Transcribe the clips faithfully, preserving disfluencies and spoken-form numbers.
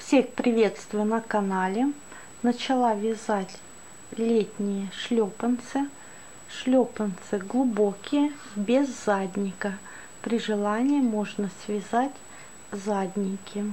Всех приветствую на канале. Начала вязать летние шлепанцы. Шлепанцы глубокие, без задника. При желании можно связать задники.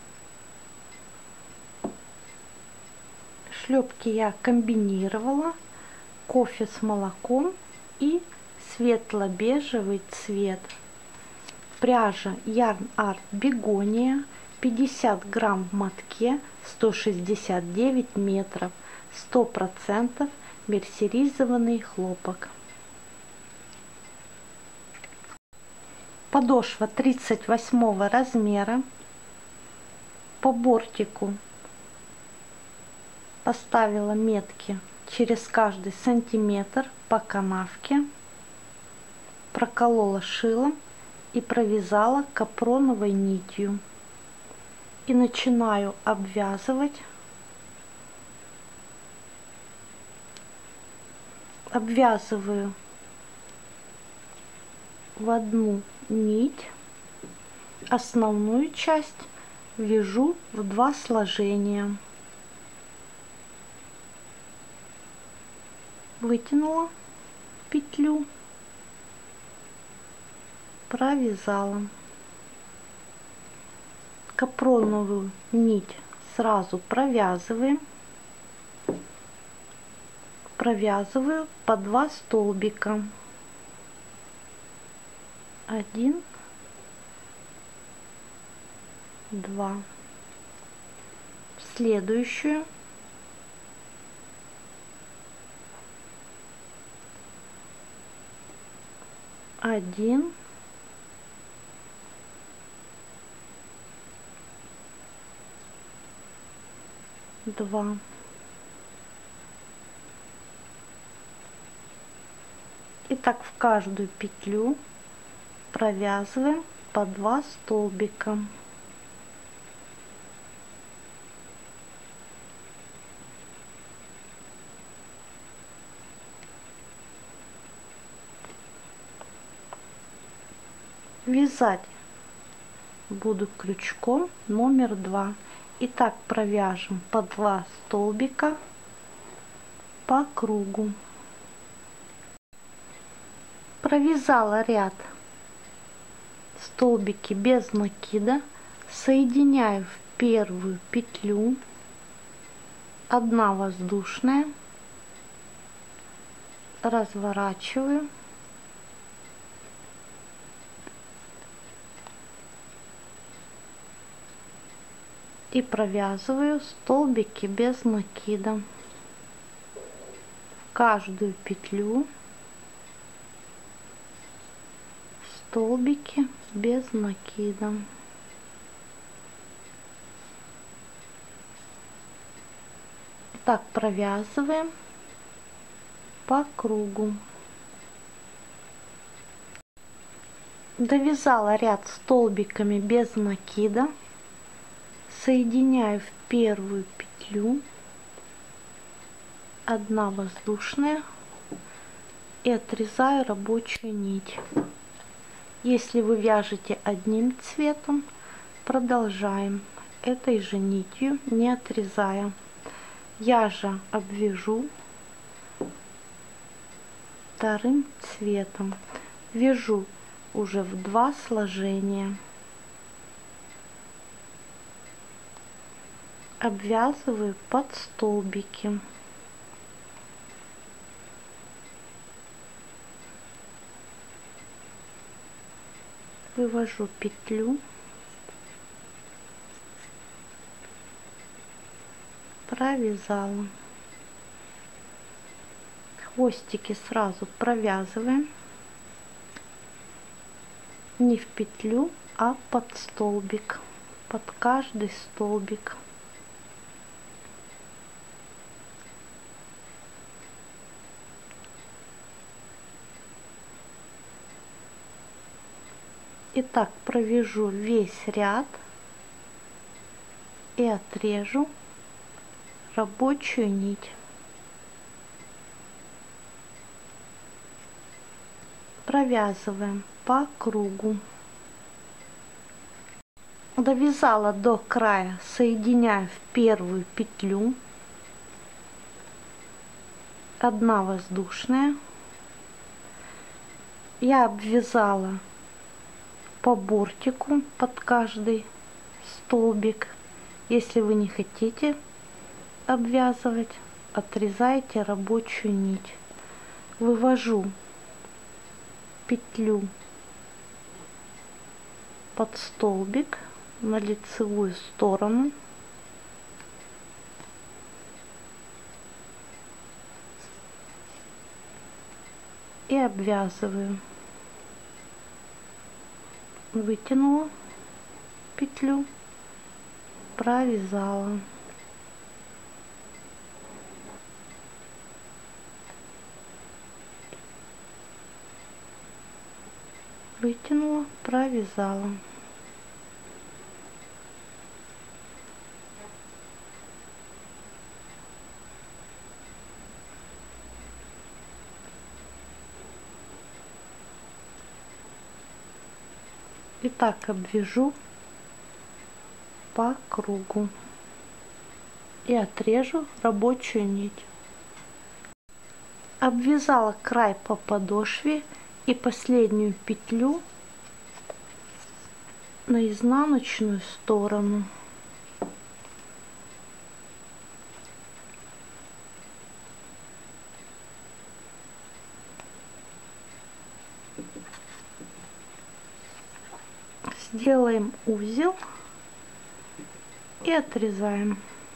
Шлепки я комбинировала: кофе с молоком и светло-бежевый цвет. Пряжа Yarn Art Бегония, пятьдесят грамм в мотке, сто шестьдесят девять метров, сто процентов мерсеризованный хлопок. Подошва тридцать восьмого размера. По бортику поставила метки через каждый сантиметр по канавке, проколола шилом и провязала капроновой нитью. И начинаю обвязывать. Обвязываю в одну нить. Основную часть вяжу в два сложения. Вытянула петлю, провязала. Капроновую нить сразу провязываем. Провязываю по два столбика. Один, два. В следующую один, два. И так в каждую петлю провязываем по два столбика. Вязать буду крючком номер два. И так провяжем по два столбика по кругу. Провязала ряд столбики без накида, соединяю в первую петлю, одна воздушная, разворачиваю и провязываю столбики без накида. В каждую петлю столбики без накида. Так провязываем по кругу. Довязала ряд столбиками без накида, соединяю в первую петлю, одна воздушная, и отрезаю рабочую нить. Если вы вяжете одним цветом, продолжаем этой же нитью, не отрезая. Я же обвяжу вторым цветом. Вяжу уже в два сложения. Обвязываю под столбики. Вывожу петлю, провязала. Хвостики сразу провязываем не в петлю, а под столбик, под каждый столбик. И так провяжу весь ряд и отрежу рабочую нить. Провязываем по кругу. Довязала до края, соединяю в первую петлю, одна воздушная. Я обвязала по бортику под каждый столбик. Если вы не хотите обвязывать, отрезайте рабочую нить. Вывожу петлю под столбик на лицевую сторону. И обвязываю. Вытянула петлю, провязала. Вытянула, провязала. И так обвяжу по кругу и отрежу рабочую нить. Обвязала край по подошве и последнюю петлю на изнаночную сторону. Сделаем узел и отрезаем.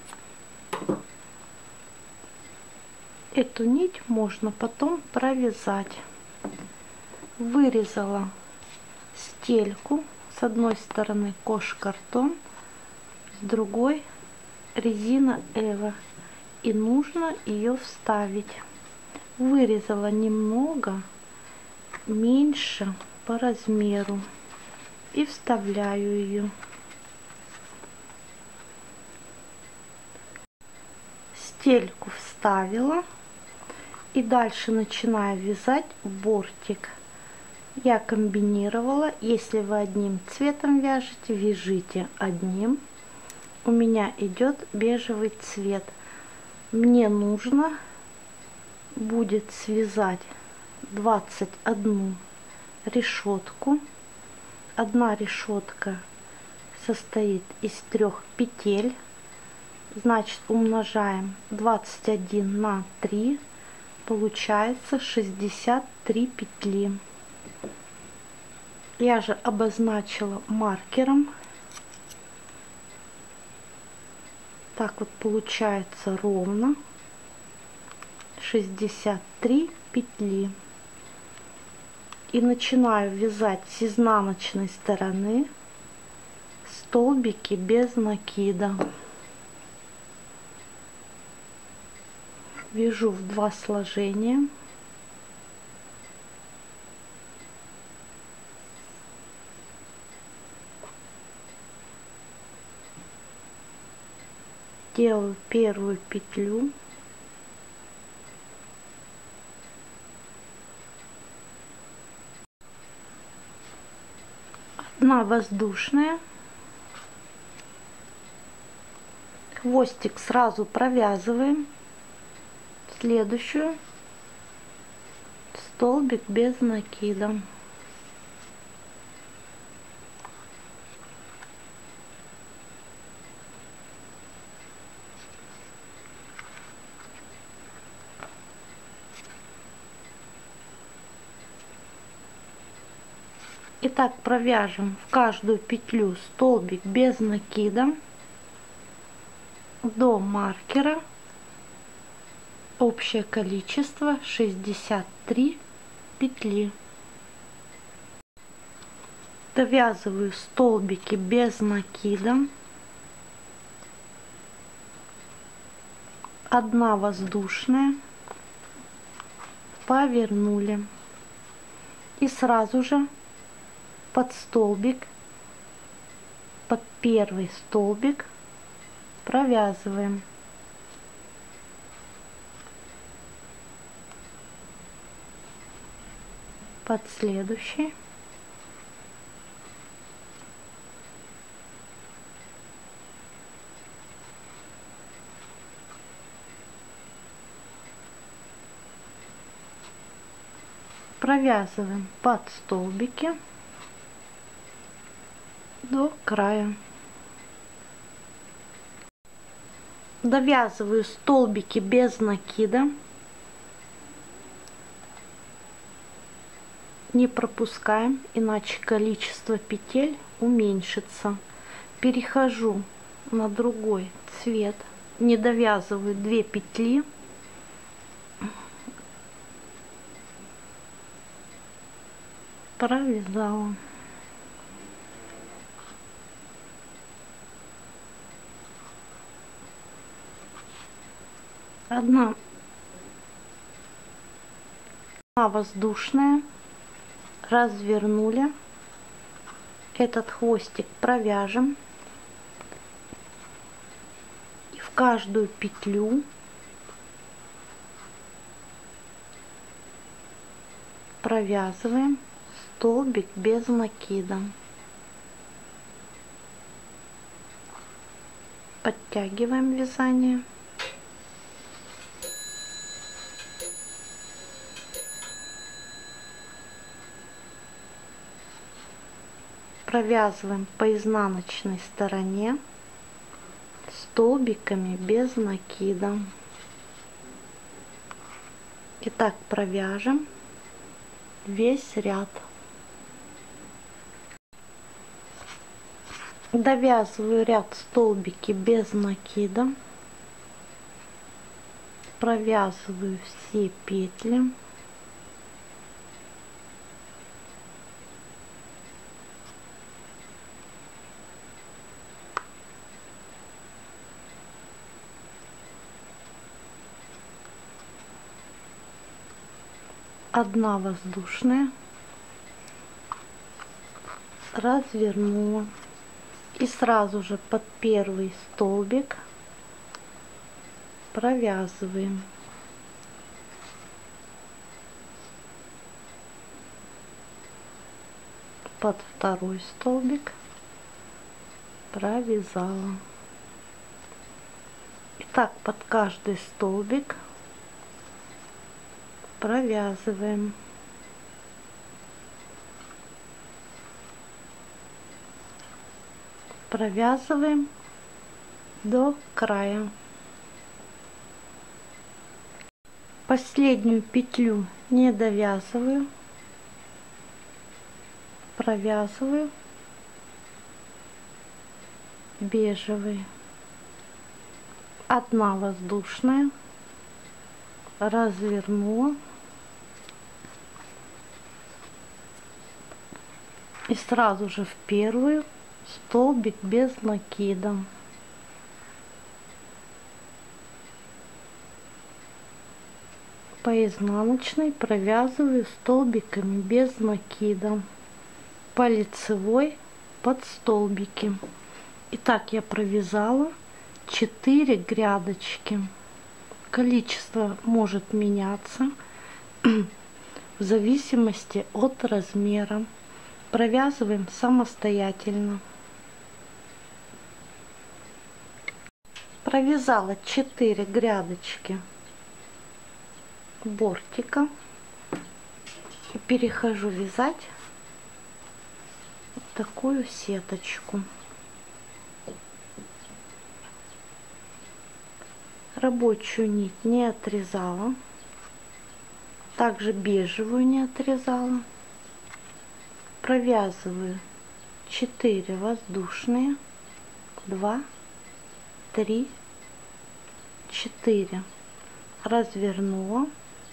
Эту нить можно потом провязать. Вырезала стельку, с одной стороны кош-картон, с другой резина Эва, и нужно ее вставить. Вырезала немного меньше по размеру и вставляю ее. Стельку вставила и дальше начинаю вязать бортик. Я комбинировала. Если вы одним цветом вяжете, вяжите одним. У меня идет бежевый цвет. Мне нужно будет связать двадцать одну решетку. Одна решетка состоит из трех петель, значит умножаем двадцать один на три, получается шестьдесят три петли. Я же обозначила маркером. Так вот получается ровно шестьдесят три петли. И начинаю вязать с изнаночной стороны столбики без накида. Вяжу в два сложения. Делаю первую петлю. Одна воздушная, хвостик сразу провязываем, следующую столбик без накида. Итак, провяжем в каждую петлю столбик без накида до маркера. Общее количество шестьдесят три петли. Довязываю столбики без накида. Одна воздушная. Повернули. И сразу же под столбик, под первый столбик провязываем. Под следующий. Провязываем подстолбики до края. Довязываю столбики без накида, не пропускаем, иначе количество петель уменьшится. Перехожу на другой цвет, не довязываю две петли, провязала. Одна, одна воздушная, развернули, этот хвостик провяжем и в каждую петлю провязываем столбик без накида. Подтягиваем вязание. Провязываем по изнаночной стороне столбиками без накида. И так провяжем весь ряд. Довязываю ряд столбики без накида, провязываю все петли. Одна воздушная, развернула и сразу же под первый столбик провязываем. Под второй столбик провязала. И так под каждый столбик провязываем. Провязываем до края. Последнюю петлю не довязываю, провязываю бежевый. Одна воздушная, развернула и сразу же в первую столбик без накида. По изнаночной провязываю столбиками без накида, по лицевой под столбики. Итак, я провязала четыре грядочки. Количество может меняться в зависимости от размера. Провязываем самостоятельно. Провязала четыре грядочки бортика и перехожу вязать вот такую сеточку. Рабочую нить не отрезала, также бежевую не отрезала. Провязываю четыре воздушные, два, три, четыре, развернула,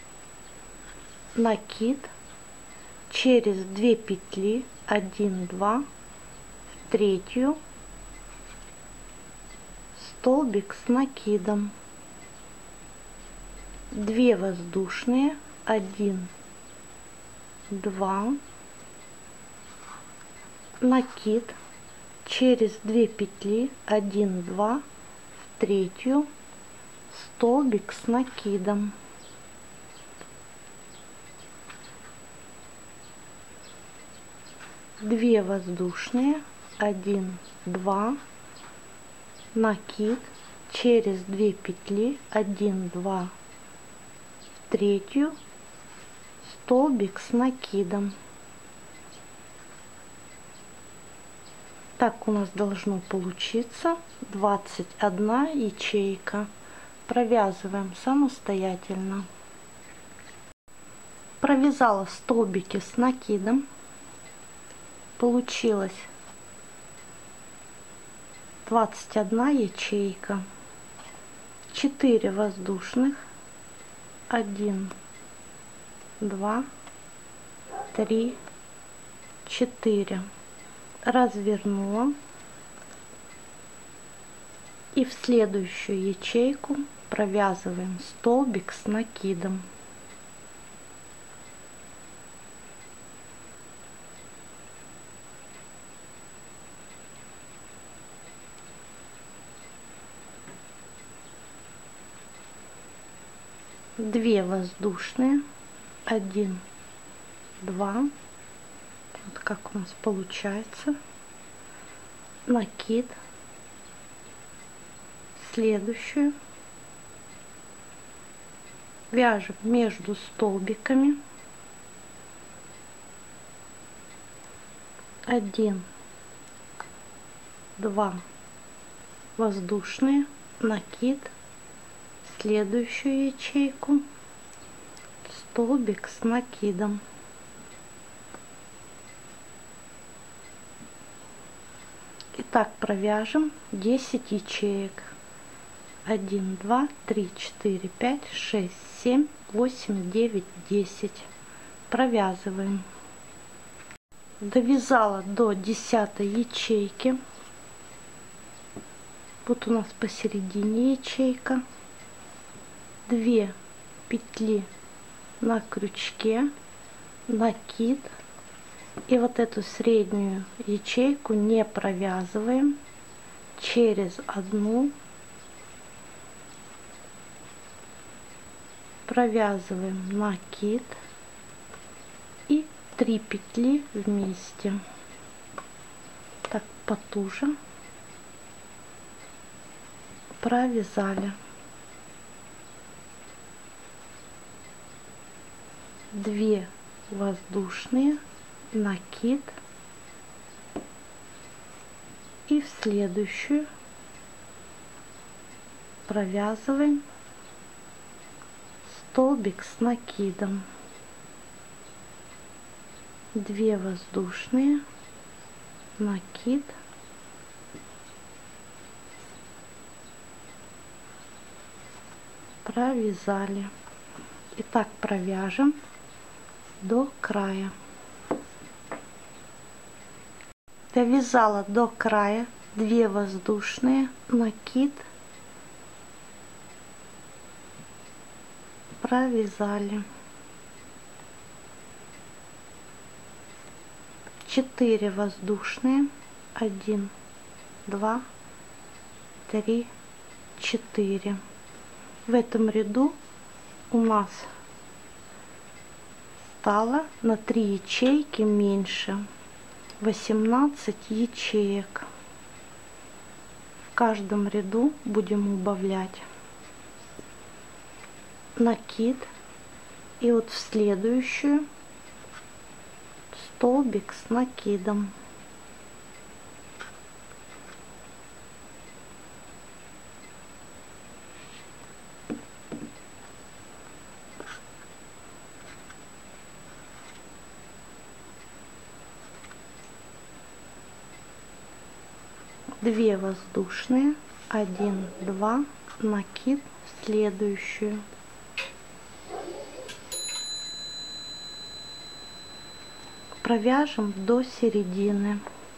накид, через две петли, один, два, в третью столбик с накидом, две воздушные, один, два, накид, через две петли, один, два, в третью столбик с накидом, две воздушные, один, два, накид, через две петли, один, два, в третью столбик с накидом. Так у нас должно получиться двадцать одна ячейка. Провязываем самостоятельно. Провязала столбики с накидом. Получилось двадцать одна ячейка. четыре воздушных. один, два, три, четыре. Развернула. И в следующую ячейку провязываем столбик с накидом. Две воздушные, один, два, вот как у нас получается, накид, следующую вяжем между столбиками, один, два, воздушные, накид, следующую ячейку, столбик с накидом. И так провяжем десять ячеек. один, два, три, четыре, пять, шесть, семь, восемь, девять, десять. Провязываем. Довязала до десятой ячейки. Вот у нас посередине ячейка. Две петли на крючке, накид, и вот эту среднюю ячейку не провязываем, через одну провязываем накид и три петли вместе, так потуже провязали. Две воздушные, накид, и в следующую провязываем столбик с накидом. Две воздушные, накид, провязали. И так провяжем до края. Довязала до края, две воздушные, накид, провязали. четыре воздушные, один, два, три, четыре. В этом ряду у нас стало на три ячейки меньше, восемнадцать ячеек. В каждом ряду будем убавлять накид, и вот в следующую столбик с накидом. Две воздушные, один, два, накид, в следующую. Провяжем до середины.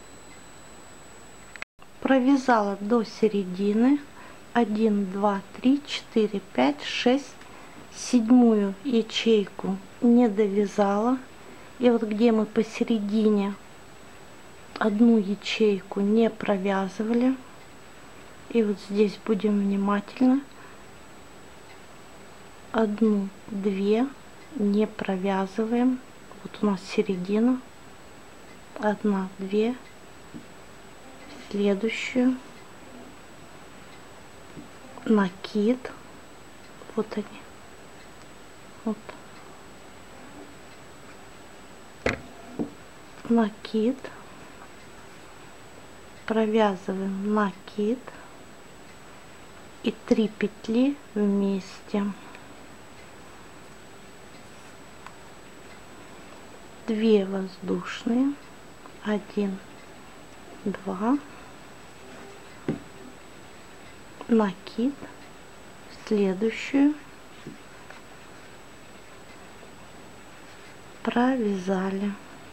Провязала до середины, один, два, три, четыре, пять, шесть, седьмую ячейку не довязала, и вот где мы посередине одну ячейку не провязывали, и вот здесь будем внимательно, одну, две не провязываем. Вот у нас середина, одна, две, следующую, накид, вот они, вот, накид, провязываем накид и три петли вместе, две воздушные, один, два, накид, следующую провязали,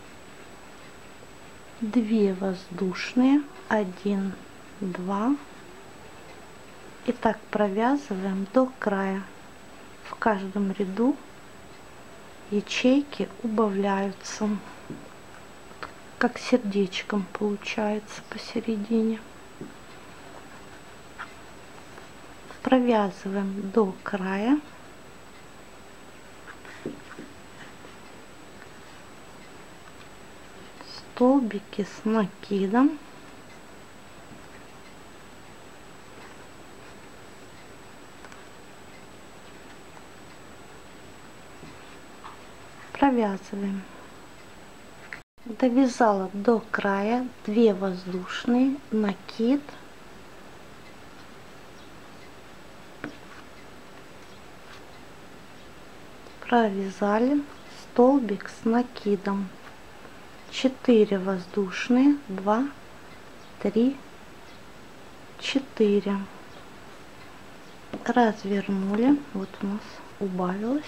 две воздушные, один, два, и так провязываем до края. В каждом ряду ячейки убавляются, как сердечком получается посередине. Провязываем до края. Столбики с накидом. Провязываем. Довязала до края, две воздушные, накид, провязали, столбик с накидом, четыре воздушные, два, три, четыре, развернули, вот у нас убавилось,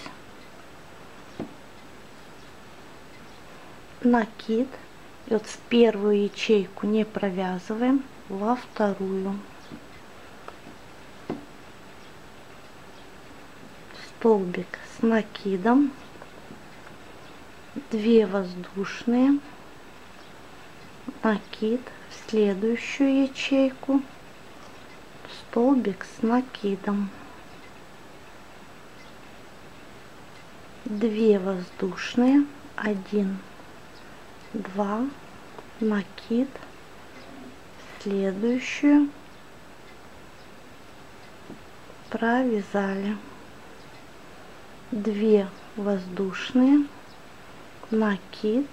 накид, и вот в первую ячейку не провязываем, во вторую, столбик с накидом, две воздушные, накид, в следующую ячейку, столбик с накидом, две воздушные, один, два, накид, следующую провязали, две воздушные, накид,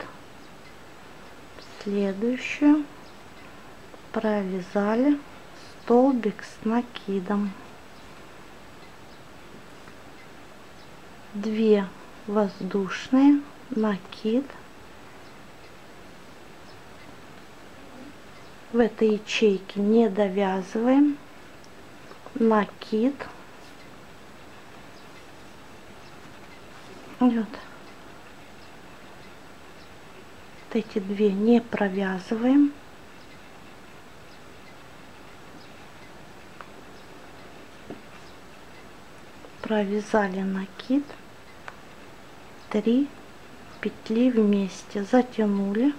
следующую провязали, столбик с накидом, две воздушные, накид, в этой ячейке не довязываем, накид, вот, вот эти две не провязываем, провязали накид, три петли вместе, затянули,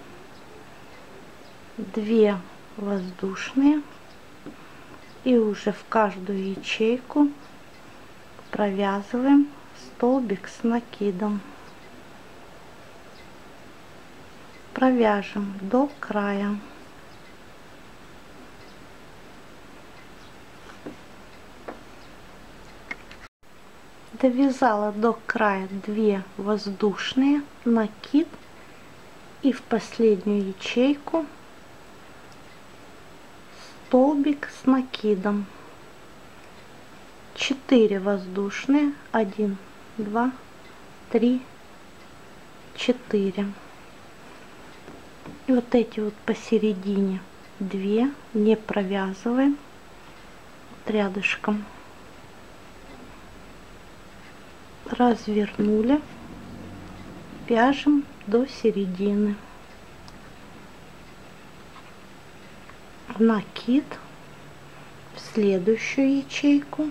две воздушные, и уже в каждую ячейку провязываем столбик с накидом, провяжем до края. Довязала до края две воздушные, накид, и в последнюю ячейку столбик с накидом, четыре воздушные, один, два, три, четыре, и вот эти вот посередине две не провязываем, вот рядышком, развернули, вяжем до середины, накид, в следующую ячейку,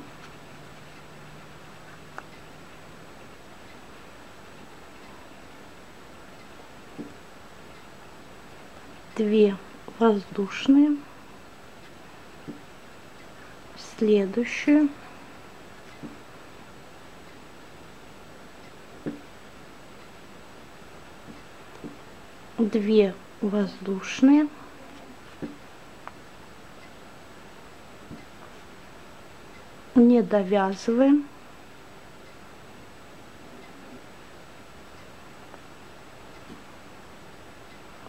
две воздушные, в следующую, две воздушные, не довязываем,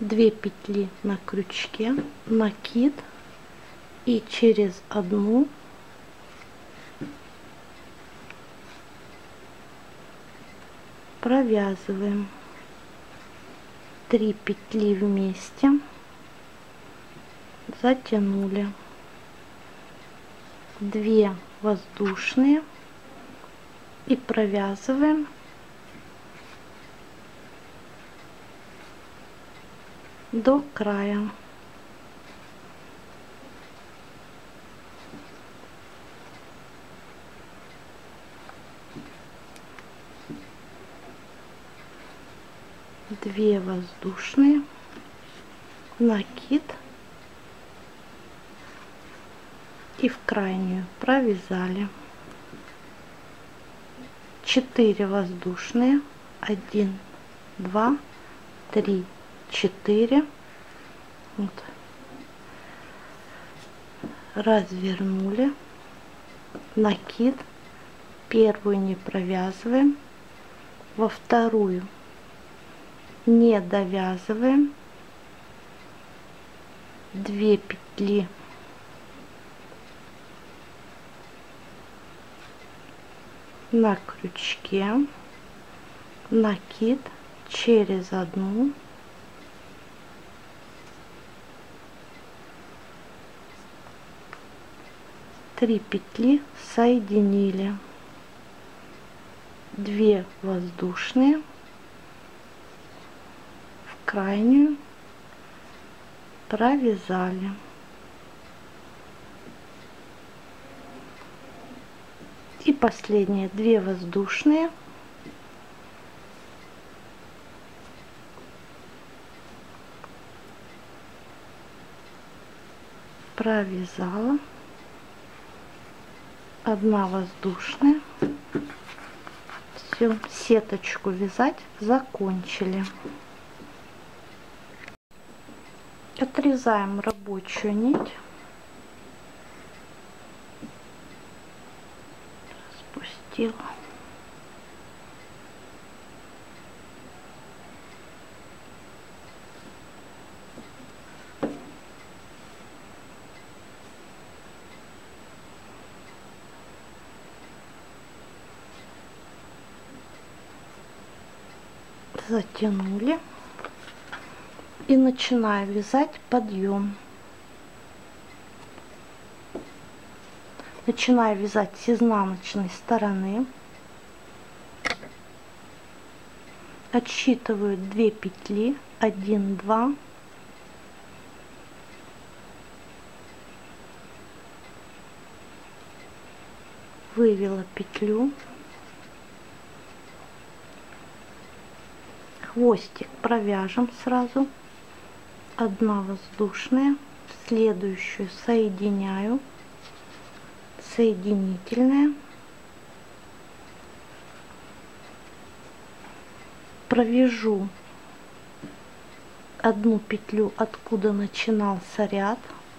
две петли на крючке, накид и через одну провязываем три петли вместе, затянули, две воздушные и провязываем до края. Две воздушные, накид и в крайнюю провязали. четыре воздушные, один, два, три, четыре. Вот. Развернули, накид, первую не провязываем, во вторую не довязываем, две петли на крючке, накид через одну, три петли соединили, две воздушные, в крайнюю провязали. И последние две воздушные, провязала, одна воздушная. Все, сеточку вязать закончили. Отрезаем рабочую нить, спустила, затянули и начинаю вязать подъем. Начинаю вязать с изнаночной стороны, отсчитываю две петли, один, два, вывела петлю, хвостик провяжем сразу, одна воздушная, следующую соединяю, соединительная, провяжу одну петлю, откуда начинался ряд,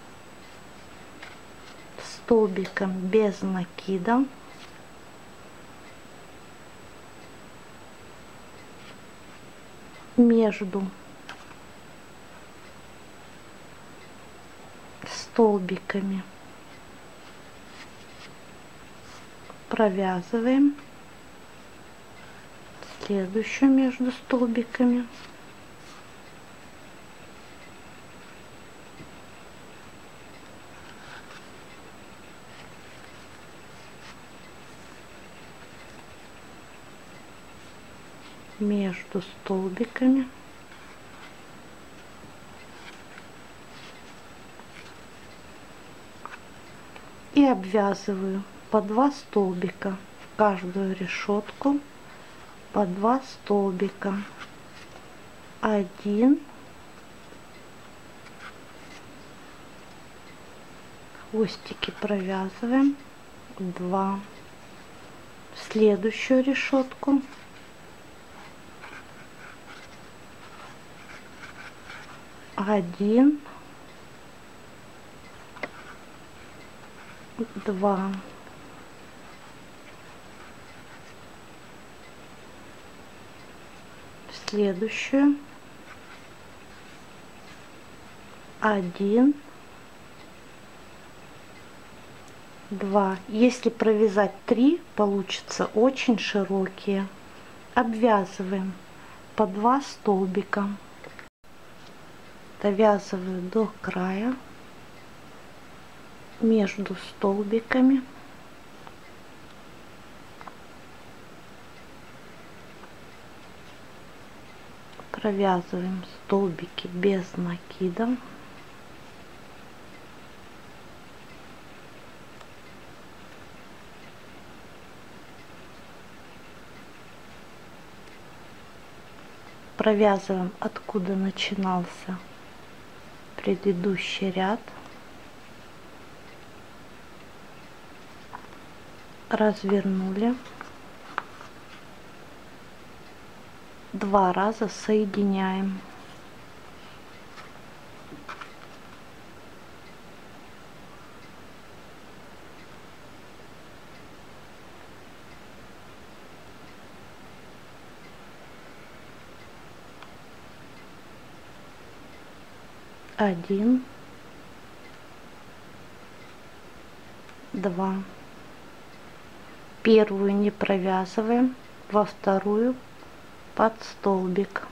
столбиком без накида, между столбиками провязываем следующую между столбиками, между столбиками, и обвязываю по два столбика в каждую решетку, по два столбика, один, хвостики провязываем, два, в следующую решетку, один, два, в следующую, один, два. Если провязать три, получится очень широкие. Обвязываем по два столбика, довязываю до края, между столбиками провязываем столбики без накида. Провязываем, откуда начинался предыдущий ряд. Развернули. Два раза соединяем. Один, два. Первую не провязываем, во вторую под столбик.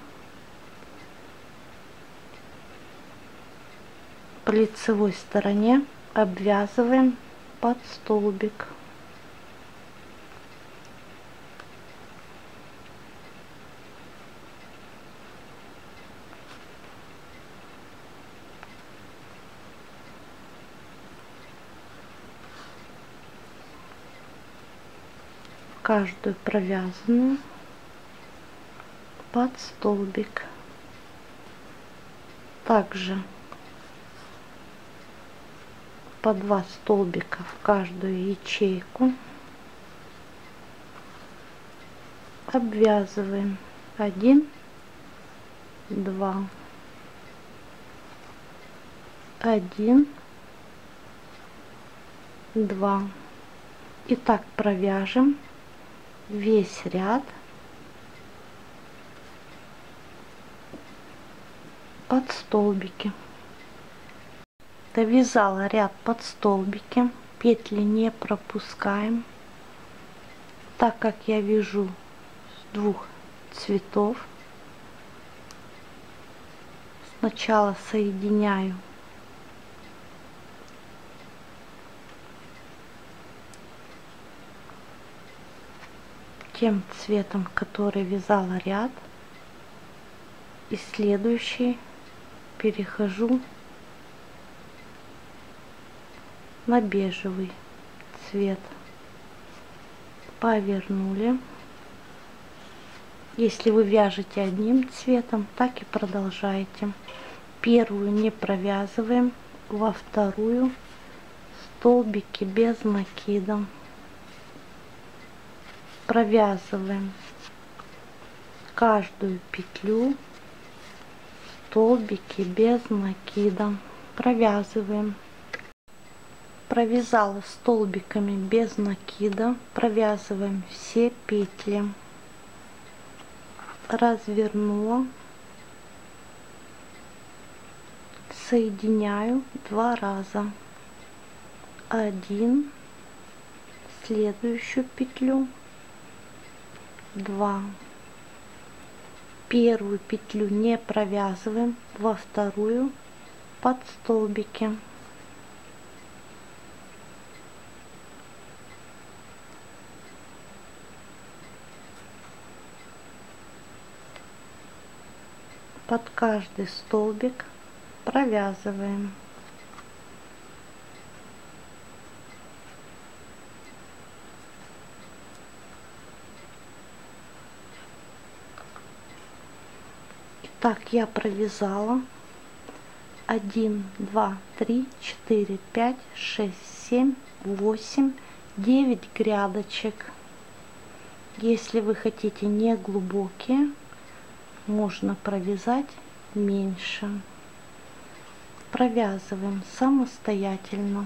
По лицевой стороне обвязываем под столбик. Каждую провязанную под столбик. Также по два столбика в каждую ячейку. Обвязываем один, два, один, два. И так провяжем весь ряд под столбики. Довязала ряд под столбики, петли не пропускаем, так как я вяжу с двух цветов. Сначала соединяю тем цветом, который вязала ряд, и следующий перехожу на бежевый цвет. Повернули. Если вы вяжете одним цветом, так и продолжайте. Первую не провязываем, во вторую столбики без накида. Провязываем каждую петлю столбики без накида. Провязываем. Провязала столбиками без накида. Провязываем все петли. Развернула. Соединяю два раза. Один. Следующую петлю. Два. Первую петлю не провязываем, во вторую под столбики. Под каждый столбик провязываем. Так, я провязала один, два, три, четыре, пять, шесть, семь, восемь, девять грядочек. Если вы хотите не глубокие, можно провязать меньше. Провязываем самостоятельно.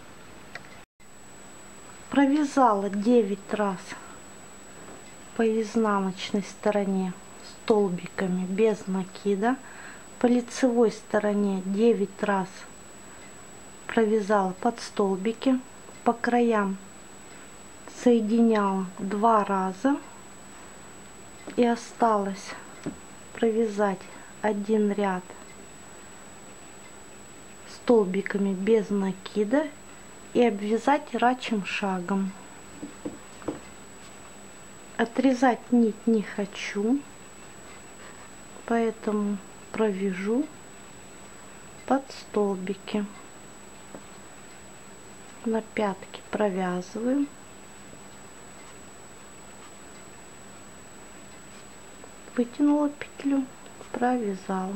Провязала девять раз по изнаночной стороне столбиками без накида. по лицевой стороне девять раз провязала подстолбики, по краям соединяла два раза и осталось провязать один ряд столбиками без накида и обвязать рачьим шагом. Отрезать нить не хочу, поэтому провяжу подстолбики. На пятке провязываю, вытянула петлю, провязала.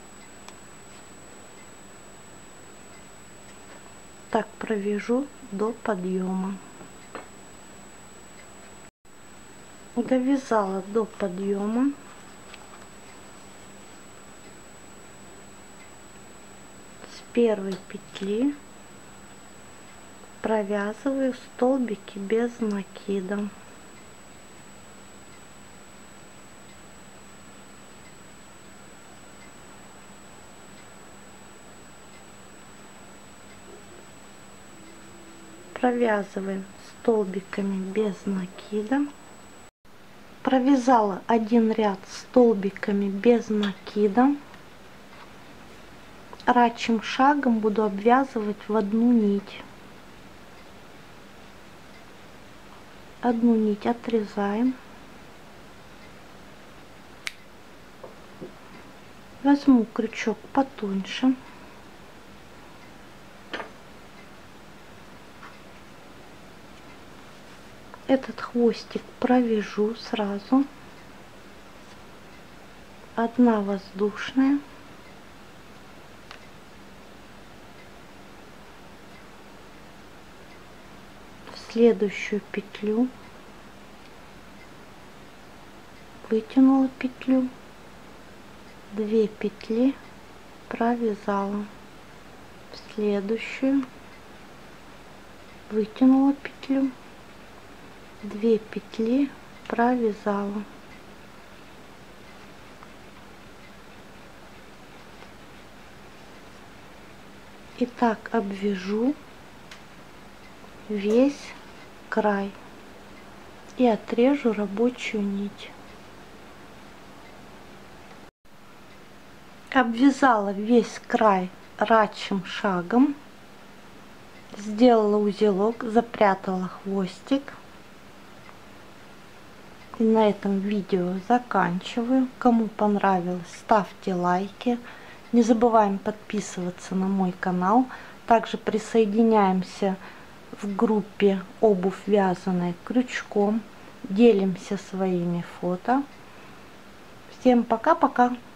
Так провяжу до подъема. Довязала до подъема. С первой петли провязываю столбики без накида. Провязываем столбиками без накида. Провязала один ряд столбиками без накида. Рачьим шагом буду обвязывать в одну нить. Одну нить отрезаем. Возьму крючок потоньше. Этот хвостик провяжу сразу. Одна воздушная. В следующую петлю вытянула петлю, две петли провязала, в следующую вытянула петлю, две петли провязала. И так обвяжу весь край и отрежу рабочую нить. Обвязала весь край рачьим шагом, сделала узелок, запрятала хвостик. И на этом видео заканчиваю. Кому понравилось, ставьте лайки. Не забываем подписываться на мой канал. Также присоединяемся в группе «Обувь вязаная крючком». Делимся своими фото. Всем пока-пока!